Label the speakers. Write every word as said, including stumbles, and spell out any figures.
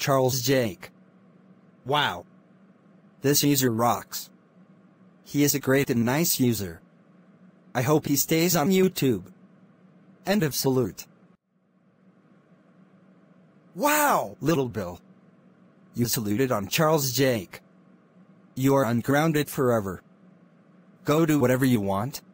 Speaker 1: Charles Jake. Wow. This user rocks. He is a great and nice user. I hope he stays on YouTube. End of salute. Wow, Little Bill. You saluted on Charles Jake. You are ungrounded forever. Go do whatever you want.